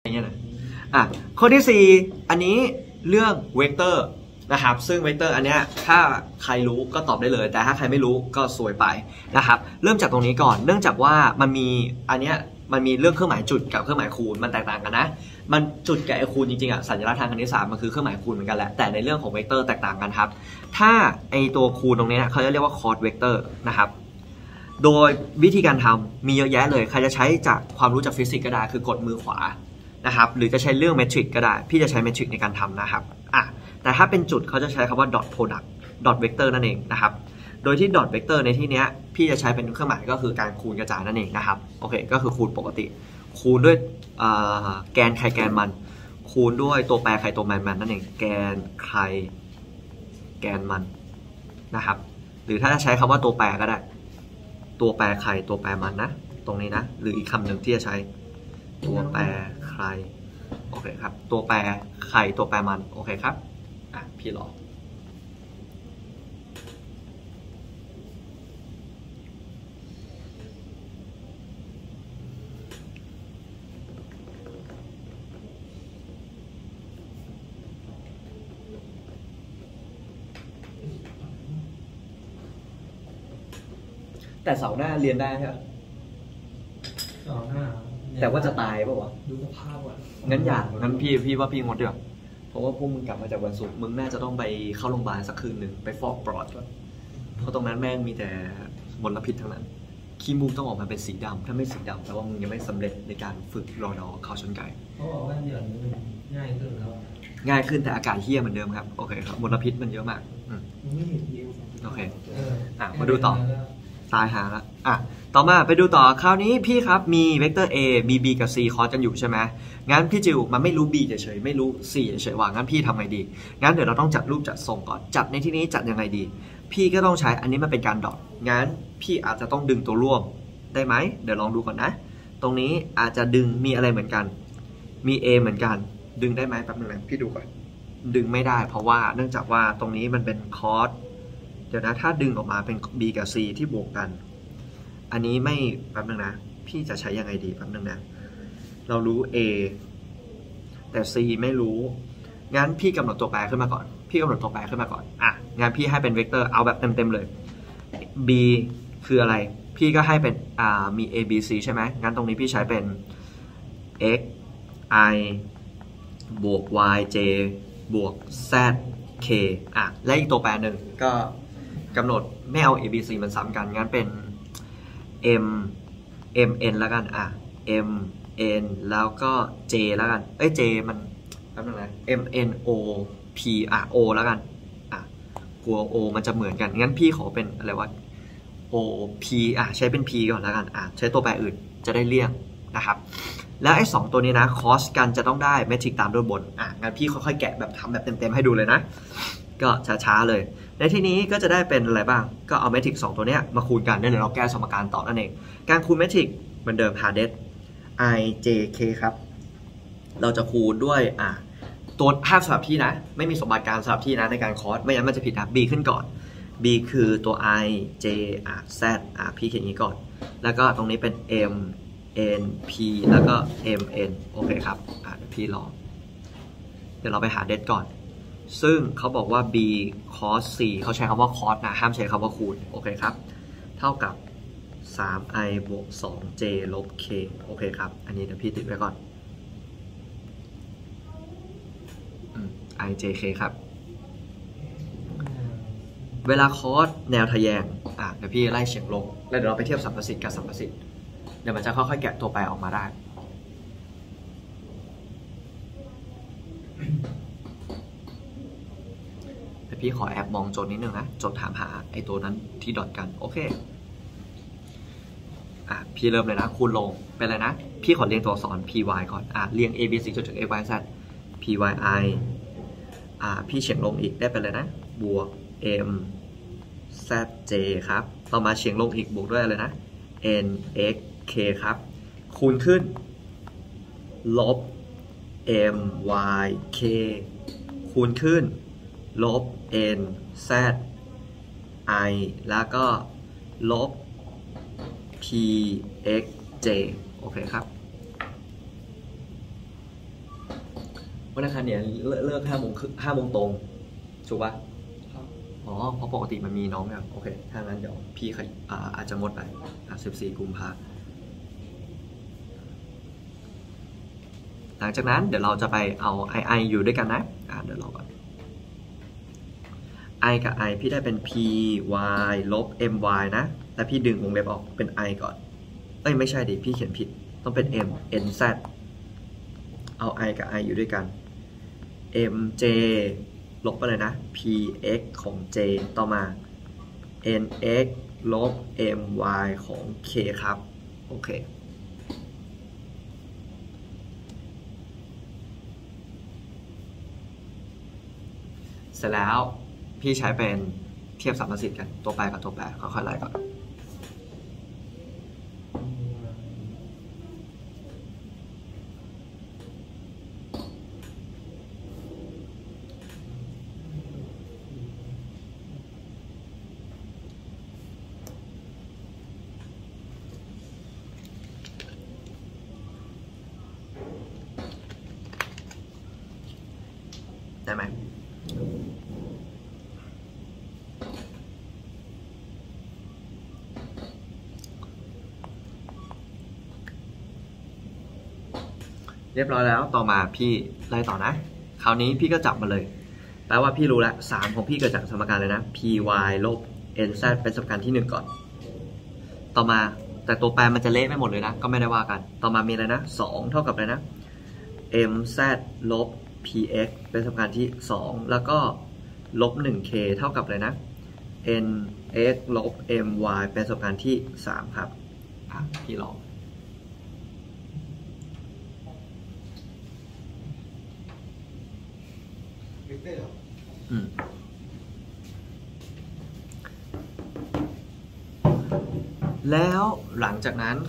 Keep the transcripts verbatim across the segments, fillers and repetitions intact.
อย่างเงี้ยนะอ่ะข้อที่สี่อันนี้เรื่องเวกเตอร์นะครับซึ่งเวกเตอร์อันเนี้ยถ้าใครรู้ก็ตอบได้เลยแต่ถ้าใครไม่รู้ก็สวยไปนะครับเริ่มจากตรงนี้ก่อนเนื่องจากว่ามันมีอันเนี้ยมันมีเรื่องเครื่องหมายจุดกับเครื่องหมายคูณมันแตกต่างกันนะมันจุดกับไอ้คูณจริงๆอ่ะสัญลักษณ์ทางคณิตศาสตร์มันคือเครื่องหมายคูณเหมือนกันแหละแต่ในเรื่องของเวกเตอร์แตกต่างกันครับถ้าไอ้ตัวคูณตรงนี้เขาจะเรียกว่าคอร์สเวกเตอร์นะครับโดยวิธีการทำมีเยอะแยะเลยใครจะใช้จากความรู้จากฟิสิกส์ก็ได้คือกดมือขวานะครับหรือจะใช้เรื่องเมทริกก็ได้พี่จะใช้เมทริกในการทำนะครับอ่ะแต่ถ้าเป็นจุดเขาจะใช้คำว่า dot product dot vector นั่นเองนะครับโดยที่ dot vector ในที่นี้พี่จะใช้เป็นเครื่องหมายก็คือการคูณกระจายนั่นเองนะครับโอเคก็คือคูณปกติคูณด้วยแกนใครแกนมันคูณด้วยตัวแปรใครตัวแมนมันนั่นเองแกนใครแกนมันนะครับหรือถ้าจะใช้คำว่าตัวแปรก็ได้ตัวแปรใครตัวแปรมันนะตรงนี้นะหรืออีกคำหนึ่งที่จะใช้ตัวแปรใครโอเคครับตัวแปรใครตัวแปรมันโอเคครับอ่ะพี่ลองแต่เสาร์หน้าเรียนได้ใช่ไหมเสาร์หน้าแต่ว่าจะตายป่าววะดูสภาพก่อนงั้นอย่างั้นพี่พี่ว่าพี่งดเดี๋ยวเพราะว่าพวกมึงกลับมาจากวันศุกร์มึงน่าจะต้องไปเข้าโรงพยาบาลสักคืนหนึ่งไปฟอกปลอดก่อนเพราะตรงนั้นแม่งมีแต่มลพิษทั้งนั้นขี้มูกต้องออกมาเป็นสีดำถ้าไม่สีดำแปลว่ามึงยังไม่สำเร็จในการฝึกรอดอข่าวชนไก่เขาบอกว่าเดี๋ยวนี้มันง่ายขึ้นแล้วง่ายขึ้นแต่อากาศเฮี้ยเหมือนเดิมครับโอเคครับมลพิษมันเยอะมากโอเคอ่ะมาดูต่อตายหาละอ่ะต่อมาไปดูต่อคราวนี้พี่ครับมีเวกเตอร์ A มี B กับ C คอสกันอยู่ใช่ไหมงั้นพี่จิวมันไม่รู้ B เฉยๆไม่รู้ C เฉยๆว่างั้นพี่ทำไงดีงั้นเดี๋ยวเราต้องจัดรูปจัดทรงก่อนจัดในที่นี้จัดยังไงดีพี่ก็ต้องใช้อันนี้มันเป็นการดอทงั้นพี่อาจจะต้องดึงตัวร่วมได้ไหมเดี๋ยวลองดูก่อนนะตรงนี้อาจจะดึงมีอะไรเหมือนกันมี A เหมือนกันดึงได้ไหมแป๊บนึงนะพี่ดูก่อนดึงไม่ได้เพราะว่าเนื่องจากว่าตรงนี้มันเป็นคอสเดี๋ยวนะถ้าดึงออกมาเป็น B กับ C ที่บวกกันอันนี้ไม่แป๊บนึงนะพี่จะใช้ยังไงดีแป๊บนึงนะเรารู้ A แต่ C ไม่รู้งั้นพี่กำหนดตัวแปรขึ้นมาก่อนพี่กำหนดตัวแปรขึ้นมาก่อนอ่ะงั้นพี่ให้เป็นเวกเตอร์เอาแบบเต็มๆเลย B คืออะไรพี่ก็ให้เป็นอ่ามี A B C ใช่ไหมงั้นตรงนี้พี่ใช้เป็น x i บวก y j บวก z k อ่ะและอีกตัวแปรหนึ่งก็กำหนดไม่เอา A B C มันซ้ำกันงั้นเป็น m m n แล้วกันอ่ะ m n แล้วก็ j แล้วกันเอ้ย j มันแป๊บนึงนะ m n o p อ่ะ o แล้วกันอ่ะกลัว o มันจะเหมือนกันงั้นพี่ขอเป็นอะไรวะ o p อ่ะใช้เป็น p ก่อนแล้วกันอ่ะใช้ตัวแปรอื่นจะได้เลี่ยงนะครับแล้วไอ้สองตัวนี้นะคอสกันจะต้องได้เมทริกตามด้วยบนอ่ะงั้นพี่ค่อยๆแกะแบบทำแบบเต็มๆให้ดูเลยนะก็ช้าๆเลยในที่นี้ก็จะได้เป็นอะไรบ้างก็เอาเมทริกสองตัวนี้มาคูณกันเดี๋ยวเราแก้สมการต่อนั่นเองการคูณเมทริกเหมือนเดิมหาเดฟ i j k ครับเราจะคูณด้วยอ่ะตัวภาพสลับที่นะไม่มีสมการสลับที่นะในการคอสไม่งั้นมันจะผิดนะ b ขึ้นก่อน b คือตัว i j อ่ะ z อ่ะพี่เขียนอย่างนี้ก่อนแล้วก็ตรงนี้เป็น m n p แล้วก็ m n โอเคครับอ่ะเดี๋ยวพี่ลองเดี๋ยวเราไปหาเดฟก่อนซึ่งเขาบอกว่า b cos สี่เขาใช้คำว่า cos นะห้ามใช้คำว่าคูณโอเคครับเท่ากับ สาม i บวก สอง j ลบ k โอเคครับอันนี้เดี๋ยวพี่ติดไว้ก่อน i j k ครับเวลา cos แนวทะแยงอ่ะเดี๋ยวพี่ไล่เฉียงลงแล้วเดี๋ยวเราไปเทียบสัมประสิทธิ์กับสัมประสิทธิ์เดี๋ยวมันจะค่อยๆแกะตัวแปรออกมาได้แต่พี่ขอแอบมองโจทย์นิดนึงนะโจทย์ถามหาไอ้ตัวนั้นที่ดอทกันโอเคอ่ะพี่เริ่มเลยนะคูณลงเป็นอะไรนะพี่ขอเรียงตัวอักษร py ก่อนอ่ะเรียง a b c จนถึง x y z pyi อ่ะพี่เฉียงลงอีกได้เป็นอะไรนะบวก m zj ครับต่อมาเฉียงลงอีกบวกด้วยอะไรนะ nx k ครับคูณขึ้นลบ myk คูณขึ้นลบ n z i แล้วก็ลบ p x j โอเคครับวันอังคารเนี่ยเลิกห้าโมงห้าโมงตรงถูกปะอ๋อเพราะปกติมันมีน้องเนี่ยโอเคถ้างั้นเดี๋ยวพี่อาจจะงดไปอ่ะสิบสี่กุมภาหลังจากนั้นเดี๋ยวเราจะไปเอา i i อยู่ด้วยกันนะอ่ะเดี๋ยวเราก่อน i กับ i พี่ได้เป็น p y ลบ m y นะแล้วพี่ดึงวงเล็บออกเป็น i ก่อนเอ้ยไม่ใช่ดิพี่เขียนผิดต้องเป็น m n z เอา i กับ i อยู่ด้วยกัน m j ลบไปเลยนะ p x ของ j ต่อมา n x ลบ m y ของ k ครับโอเคเสร็จแล้วพี่ใช้เป็นเทียบสัมประสิทธิ์กันตัวแปรกับตัวแปรค่อยๆไล่ก่อนได้ไหมเรียบร้อยแล้วต่อมาพี่ไล่ต่อนะคราวนี้พี่ก็จับมาเลยแปลว่าพี่รู้แล้วสามของพี่เกิดจากสมการเลยนะ py ลบ nz เป็นสมการที่หนึ่งก่อนต่อมาแต่ตัวแปรมันจะเละไม่หมดเลยนะก็ไม่ได้ว่ากันต่อมามีอะไรนะสองเท่ากับอะไรนะ mz ลบ px เป็นสมการที่สองแล้วก็ลบ หนึ่ง k เท่ากับอะไรนะ nx ลบ my เป็นสมการที่สามครับอ่ะพี่ลองอืมแล้วหลังจากนั้น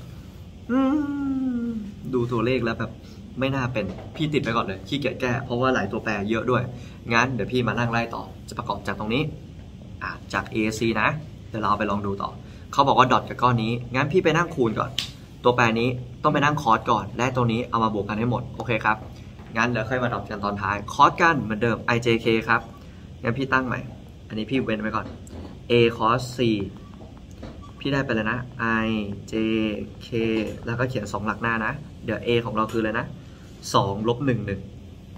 ดูตัวเลขแล้วแบบไม่น่าเป็นพี่ติดไปก่อนเลยขี้เกียจแก้เพราะว่าหลายตัวแปรเยอะด้วยงั้นเดี๋ยวพี่มานั่งไล่ต่อจะประกอบจากตรงนี้อ่ะจาก เอ ซี นะเดี๋ยวเราไปลองดูต่อเขาบอกว่าดอทกับก้อนนี้งั้นพี่ไปนั่งคูณก่อนตัวแปรนี้ต้องไปนั่งคอสก่อนและตัวนี้เอามาบวกกันให้หมดโอเคครับงั้นเดี๋ยวค่อยมาดอทกันตอนท้ายคอสกันเหมือนเดิม i j k ครับงั้นพี่ตั้งใหม่อันนี้พี่เว้นไว้ก่อน a cos c พี่ได้ไปเลยนะ i j k แล้วก็เขียนสองหลักหน้านะเดี๋ยว a ของเราคืออะไรนะสองลบหนึ่ง หนึ่ง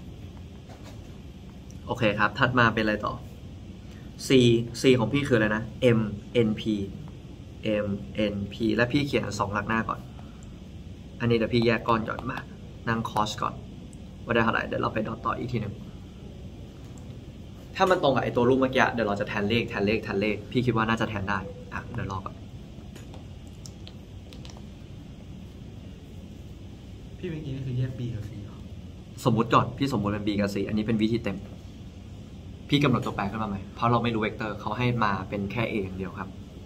โอเคครับถัดมาเป็นอะไรต่อ c c ของพี่คืออะไรนะ m n p m n p และพี่เขียนสองหลักหน้าก่อนอันนี้เดี๋ยวพี่แยกก้อนก่อนมานั่ง cos ก่อนว่าได้เท่าไหร่เดี๋ยวเราไปดอทต่ออีกทีหนึ่งถ้ามันตรงกับไอตัวรูปเมื่อกี้เดี๋ยวเราจะแทนเลขแทนเลขแทนเลขพี่คิดว่าน่าจะแทนได้อ่ะเดี๋ยวรอก่อนพี่เมื่อกี้นี่คือแยก b กับ c เหรอสมมุติก่อนพี่สมมุติเป็น b กับ c อันนี้เป็นวิธีเต็มพี่กำหนดตัวแปรขึ้นมาใหม่เพราะเราไม่รู้เวกเตอร์เขาให้มาเป็นแค่ a อย่างเดียวครับ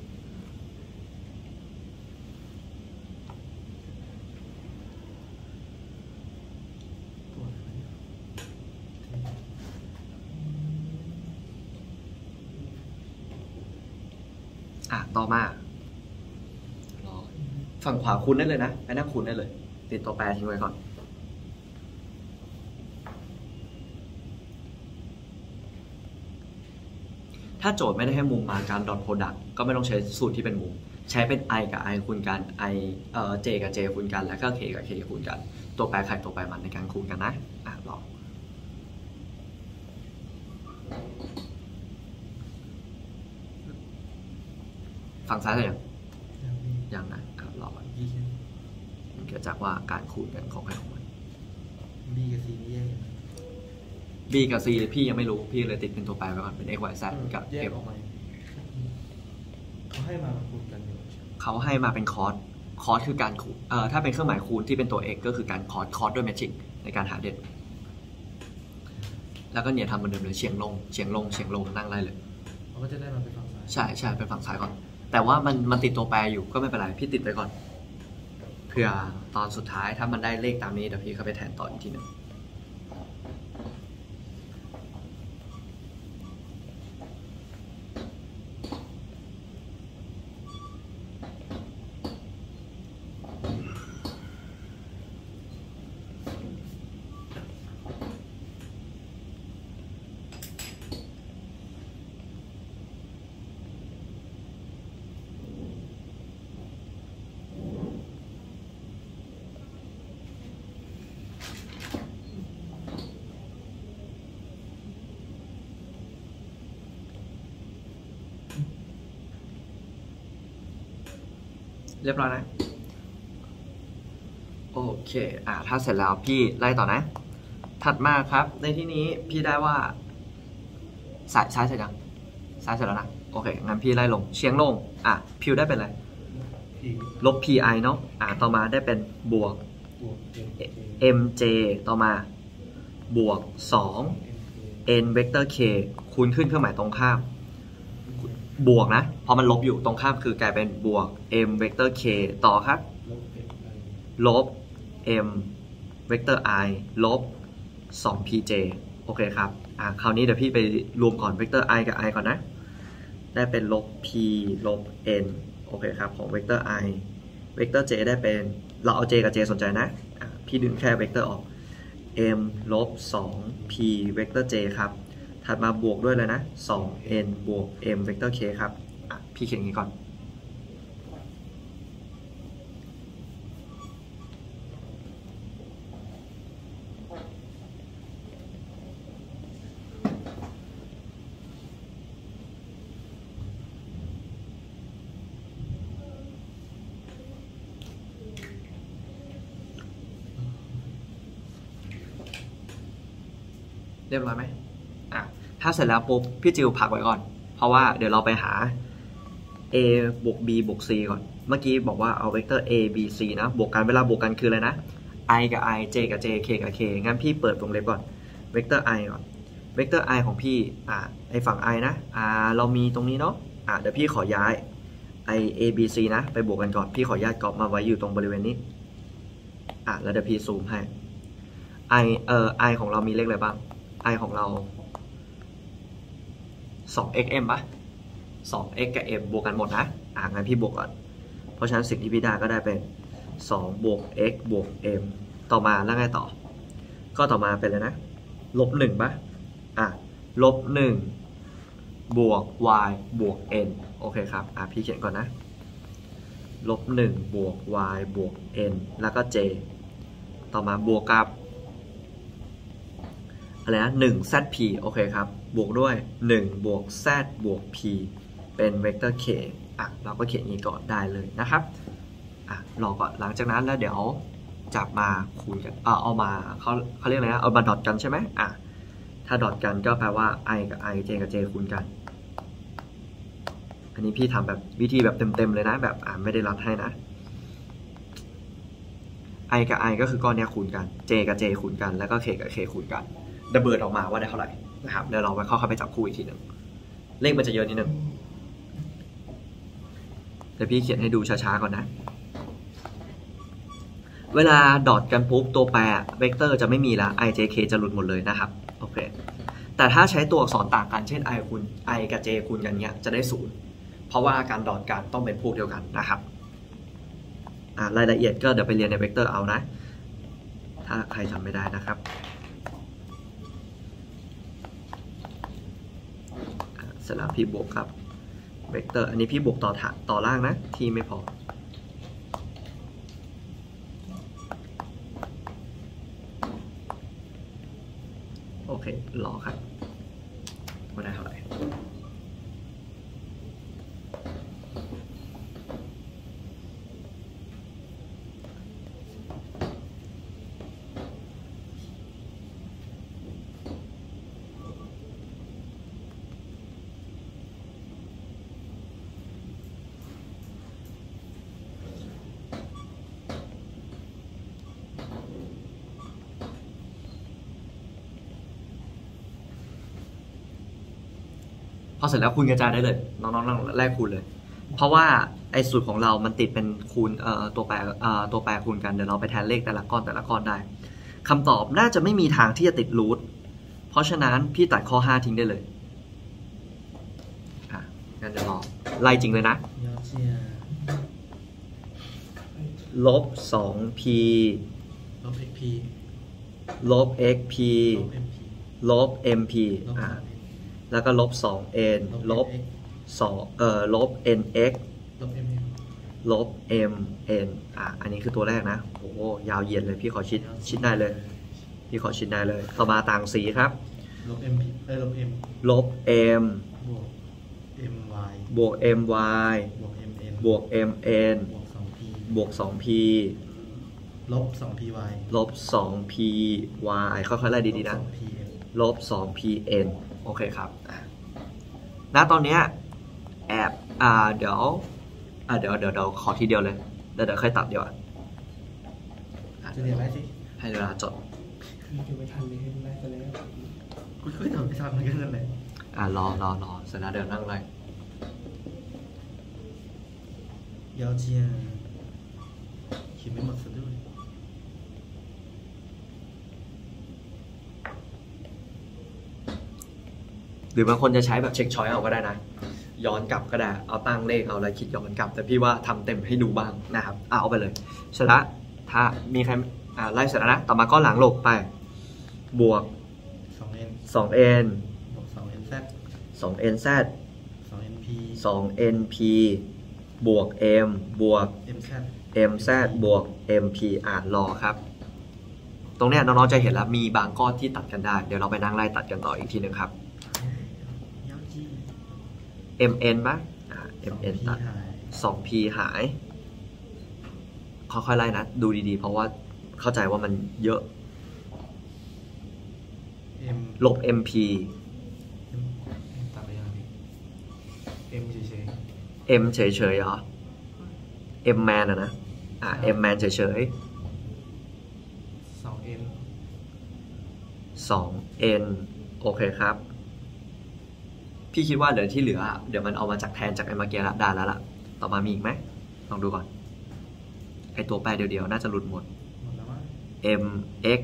อ่ะต่อมาฝั่งขวาคูณได้เลยนะไปนั่งคูณได้เลยติดตัวแปรทิ้งไว้ก่อนถ้าโจทย์ไม่ได้ให้มุมมาการดอทโปรดักต์ก็ไม่ต้องใช้สูตรที่เป็นมุมใช้เป็น i กับ i คูณกัน i เอ่อ j กับ j คูณกันแล้วก็ k กับ k คูณกันตัวแปรไข่ตัวแปรมันในการคูณกันนะอ่ะลองฝั่งซ้ายเลยยังยังนะอ่ะรอก่อนมันเกิดจากว่าการคูณกันของใครของมัน b กับ c แยก b กับ c พี่ยังไม่รู้พี่เลยติดเป็นตัวแปรไว้ก่อนเป็น x y z กับแยกออกมาเขาให้มาคูณกันอยู่เขาให้มาเป็นคอร์สคอร์สคือการคูณเอ่อถ้าเป็นเครื่องหมายคูณที่เป็นตัว x ก็คือการคอร์สคอร์สด้วยแมทชิ่งในการหาเด่นแล้วก็เนี่ยทำเหมือนเดิมเลยเฉียงลงเฉียงลงเฉียงลงนั่งได้เลยเขาก็จะได้มาเป็นฝั่งซ้ายใช่ใช่เป็นฝั่งซ้ายก่อนแต่ว่ามันมันติดตัวแปรอยู่ก็ไม่เป็นไรพี่ติดไว้ก่อนเพื่อตอนสุดท้ายถ้ามันได้เลขตามนี้เดี๋ยวพี่เข้าไปแทนต่ออีกทีหนึ่งเรียบร้อยนะโอเคอ่าถ้าเสร็จแล้วพี่ไล่ต่อนะถัดมาครับในที่นี้พี่ได้ว่าซ้ายซ้ายเสร็จยังซ้ายเสร็จแล้วนะโอเคงั้นพี่ไล่ลงเชียงลงอ่ะพิวได้เป็นอะไรลบ pi เนาะอ่ะต่อมาได้เป็นบวก mj ต่อมาบวกสอง n เวกเตอร์ k คูณขึ้นเครื่องหมายตรงข้ามบวกนะพอมันลบอยู่ตรงข้ามคือกลายเป็นบวก m เวกเตอร์ k ต่อครับลบ m เวกเตอร์ i ลบ สอง พี เจ โอเคครับอ่ะคราวนี้เดี๋ยวพี่ไปรวมก่อนเวกเตอร์ i กับ i ก่อนนะได้เป็นลบ p ลบ n โอเคครับของเวกเตอร์ i เวกเตอร์ j ได้เป็นเราเอา j กับ j สนใจนะอ่ะพี่ดึงแค่เวกเตอร์ออก m ลบ สอง p เวกเตอร์ j ครับถัดมาบวกด้วยเลยนะ สอง n บวก m เวกเตอร์ k ครับอ่ะพี่เขียนอย่างนี้ก่อนเรียบร้อยไหมอ่ะถ้าเสร็จแล้วปุ๊บพี่จิวพักไว้ก่อนเพราะว่าเดี๋ยวเราไปหา a บวก b บวก c ก่อนเมื่อกี้บอกว่าเอาเวกเตอร์ a b c นะบวกกันเวลาบวกกันคืออะไรนะ i กับ i j กับ j k กับ k งั้นพี่เปิดวงเล็บก่อนเวกเตอร์ i ก่อนเวกเตอร์ i ของพี่อ่ะไอฝั่ง i นะอ่าเรามีตรงนี้เนาะอ่ะเดี๋ยวพี่ขอย้าย i a b c นะไปบวกกันก่อนพี่ขอญาตก๊อปมาไว้อยู่ตรงบริเวณนี้อ่ะแล้วเดี๋ยวพี่ซูมให้ i เอ่อ i ของเรามีเลขอะไรบ้าง i ของเรา สอง x m ปะ สอง x กับ m บวกกันหมดนะอ่ะงั้นพี่บวกก่อนเพราะฉะนั้นสิ่งที่พี่ได้ก็ได้เป็นสองบวก x บวก m ต่อมาแล้วไงต่อก็ต่อมาเป็นเลยนะลบหนึ่งปะอ่ะลบหนึ่งบวก y บวก n โอเคครับอ่ะพี่เขียนก่อนนะลบหนึ่งบวก y บวก n แล้วก็ j ต่อมาบวกกับอะไรนะหนึ่ง zp โอเคครับบวกด้วยหนึ่งบวก z บวก p เป็นเวกเตอร์ k อ่ะเราก็เขียนอย่างนี้ก่อนได้เลยนะครับอ่ะรอก่อนหลังจากนั้นแล้วเดี๋ยวจับมาคูณกันเออเอามาเขาเขาเรียกอะไรนะเอามาดอทกันใช่ไหมอ่ะถ้าดอทกันก็แปลว่า i กับ i j กับ j คูณกันอันนี้พี่ทำแบบวิธีแบบเต็มๆเลยนะแบบอ่าไม่ได้รัดให้นะ i กับ i ก็คือก้อนนี้คูณกัน j กับ j คูณกันแล้วก็ k กับ k คูณกันระเบิดออกมาว่าได้เท่าไหร่นะครับเดี๋ยวเราไปเข้าไปจับคู่อีกทีหนึ่งเลขมันจะเยอะนิดนึงเดี๋ยวพี่เขียนให้ดูช้าๆก่อนนะเวลาดอทกันปุ๊บตัวแปรเวกเตอร์จะไม่มีละ i j k จะหลุดหมดเลยนะครับโอเคแต่ถ้าใช้ตัวอักษรต่างกันเช่น i คูณ i กับ j คูณกันเนี้ยจะได้ศูนย์เพราะว่าการดอทกันต้องเป็นพวกเดียวกันนะครับอ่ารายละเอียดก็เดี๋ยวไปเรียนในเวกเตอร์เอานะถ้าใครจำไม่ได้นะครับเสร็จแล้วพี่บวกครับเวกเตอร์อันนี้พี่บวกต่อถต่อล่างนะที่ไม่พอโอเครอครับไม่ได้เท่าไหร่พอเสร็จแล้วคูณกระจายได้เลยน้องๆแรกคูณเลยเพราะว่าไอ้สูตรของเรามันติดเป็นคูณเอ่อตัวแปรเอ่อตัวแปรคูณกันเดี๋ยวเราไปแทนเลขแต่ละก้อนแต่ละก้อนได้คำตอบน่าจะไม่มีทางที่จะติดรูทเพราะฉะนั้นพี่ตัดข้อห้าทิ้งได้เลยอ่ะงั้นเดี๋ยวรอไล่จริงเลยนะลบ สอง p ลบ xp ลบ xp ลบ mp อ่ะแล้วก็ลบ สอง n ลบสองเอ่อลบ nx ลบ mm ลบ mn อ่ะอันนี้คือตัวแรกนะโอ้โหยาวเย็นเลยพี่ขอชิดชิดได้เลยพี่ขอชิดได้เลยต่อมาต่างสีครับลบ mp เอ้ยลบ m ลบ m บวก my บวก my บวก mn บวก mn บวก สอง p บวก สอง พีลบ สอง พี วายลบ สอง พี วาย ค่อยๆไล่ดีๆนะ ลบ สอง พี เอ็น โอเคครับณตอนนี้แอบอ่าเดี๋ยวอ่าเดี๋ยวเดี๋ยวเดี๋ยวขอทีเดียวเลยเดี๋ยวเดี๋ยวค่อยตัดเดี๋ยวจะเรียนอะไรสิให้เวลาจดจะไม่ทันเลยไล่ไปแล้วกูก็ทำไม่ทันเหมือนกันเลยอ่ารอรอรอเสร็จแล้วเดี๋ยวนั่งไล่ยาวเจียเขียนไม่หมดซะด้วยหรือบางคนจะใช้แบบเช็คช้อยเอาก็ได้นะย้อนกลับก็ได้เอาตั้งเลขเอาอะไรคิดย้อนกลับแต่พี่ว่าทำเต็มให้ดูบ้างนะครับเอาไปเลยเสร็จแล้วถ้ามีใครอ่าไล่เสร็จแล้วนะต่อมาก็หลังหลบไปบวกสอง n สอง n บวก สอง n z สอง n z สอง n p สอง n p บวก m บวก m z m z บวก m p อ่านรอครับตรงเนี้ยน้องๆจะเห็นแล้วมีบางก้อนที่ตัดกันได้เดี๋ยวเราไปนั่งไล่ตัดกันต่ออีกทีนึงครับ mn ป่ะอ่า mn ตัด สอง พี หายค่อยๆไล่นะดูดีๆเพราะว่าเข้าใจว่ามันเยอะ m ลบ mp ตัดไปยังไง m เฉยๆ m เฉยๆเหรอ m man อะนะอ่า m man เฉยๆ สอง n สอง n โอเคครับพี่คิดว่าเดี๋ยวที่เหลือเดี๋ยวมันเอามาจากแทนจากไอ้เมื่อกี้ละได้แล้วล่ะต่อมามีอีกไหมลองดูก่อนไอ้ตัวแปรเดียวๆน่าจะหลุดหมด m x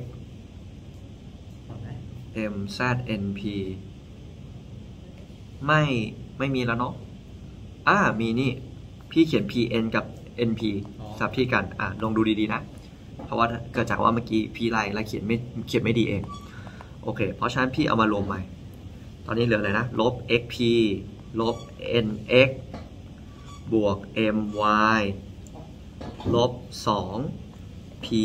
m z n p ไม่ไม่มีแล้วเนาะอ่ามีนี่พี่เขียน pn กับ np สับที่กันอ่ะลองดูดีๆนะเพราะว่าเกิดจากว่าเมื่อกี้พี่ไล่แล้วเขียนไม่เขียนไม่ดีเองโอเคเพราะฉะนั้นพี่เอามารวมใหม่ตอนนี้เหลืออะไรนะลบ xp ลบ nx บวก my ลบ สอง py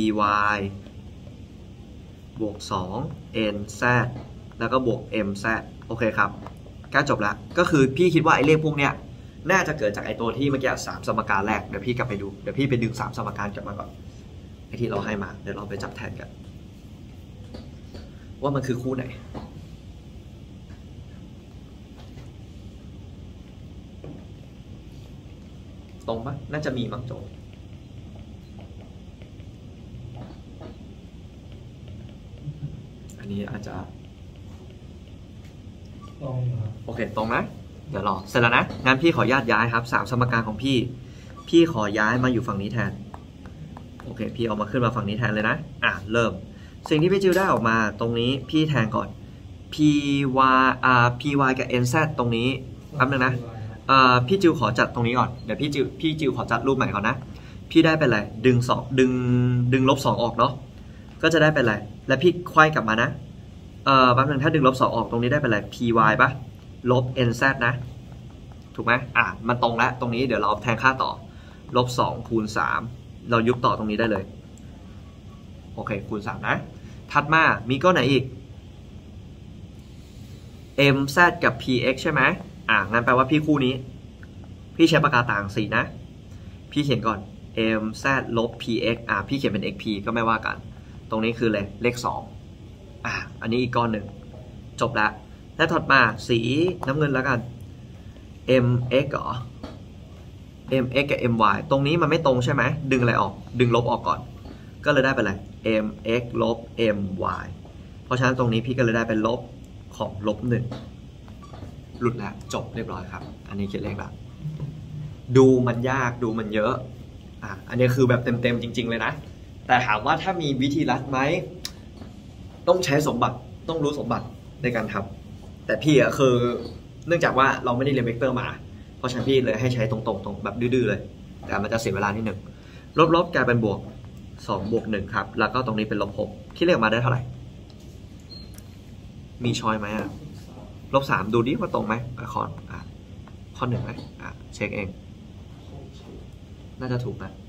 บวก สอง nz แล้วก็บวก mz โอเคครับใกล้จบแล้วก็คือพี่คิดว่าไอ้เลขพวกเนี้ยน่าจะเกิดจากไอ้ตัวที่เมื่อกี้สามสมการแรกเดี๋ยวพี่กลับไปดูเดี๋ยวพี่ไปดึงสามสมการกลับมาก่อนไอ้ที่เราให้มาเดี๋ยวเราไปจับแทนกันว่ามันคือคู่ไหนตรงปะน่าจะมีมั้งโจอันนี้อาจจะตรงโอเคตรงนะเดี๋ยวรอเสร็จแล้วนะงั้นพี่ขออนุญาตย้ายครับสามสมการของพี่พี่ขอย้ายมาอยู่ฝั่งนี้แทนโอเคพี่เอามาขึ้นมาฝั่งนี้แทนเลยนะอ่ะเริ่มสิ่งที่พี่จิวได้ออกมาตรงนี้พี่แทนก่อน py อ่า py กับ nz ตรงนี้แป๊บนึงนะพี่จิวขอจัดตรงนี้ก่อนเดี๋ยวพี่จิวพี่จิวขอจัดรูปใหม่ก่อนนะพี่ได้เป็นอะไรดึงสองดึงดึงลบสองออกเนาะก็จะได้เป็นอะไรแล้วพี่ควายกลับมานะเอ่อแป๊บนึงถ้าดึงลบสองออกตรงนี้ได้เป็นอะไร py ป่ะลบ nz นะถูกไหมอ่ะมันตรงแล้วตรงนี้เดี๋ยวเราแทนค่าต่อลบสองคูณสามเรายุบต่อตรงนี้ได้เลยโอเคคูณสามนะถัดมามีก้อนไหนอีก mz กับ px ใช่ไหมอ่ะงั้นแปลว่าพี่คู่นี้พี่ใช้ปากกาต่างสีนะพี่เขียนก่อน mz ลบ px อ่ะพี่เขียนเป็น xp ก็ไม่ว่ากันตรงนี้คือเลขเลขสองอ่ะอันนี้อีกก้อนหนึ่งจบแล้วและถัดมาสีน้ำเงินแล้วกัน mx เหรอ mx กับ my ตรงนี้มันไม่ตรงใช่ไหมดึงอะไรออกดึงลบออกก่อนก็เลยได้เป็นอะไร mx ลบ my เพราะฉะนั้นตรงนี้พี่ก็เลยได้เป็นลบของลบหนึ่งหลุดแล้วจบเรียบร้อยครับอันนี้เขียนเลขแล้วดูมันยากดูมันเยอะอ่ะอันนี้คือแบบเต็มๆจริงๆเลยนะแต่ถามว่าถ้ามีวิธีลัดไหมต้องใช้สมบัติต้องรู้สมบัติในการทำแต่พี่อ่ะคือเนื่องจากว่าเราไม่ได้เรียนเวกเตอร์มาเพราะฉะนั้นพี่เลยให้ใช้ตรงๆตรงแบบดื้อๆเลยแต่มันจะเสียเวลานิดหนึ่งลบๆกลายเป็นบวกสองบวกหนึ่งครับแล้วก็ตรงนี้เป็นลบหกคิดเลขออกมาได้เท่าไหร่มีช้อยไหมอ่ะลบสามดูดิว่าตรงไหมข้ออ่ะข้อหนึ่งไหมอ่ะเช็คเองน่าจะถูกนะ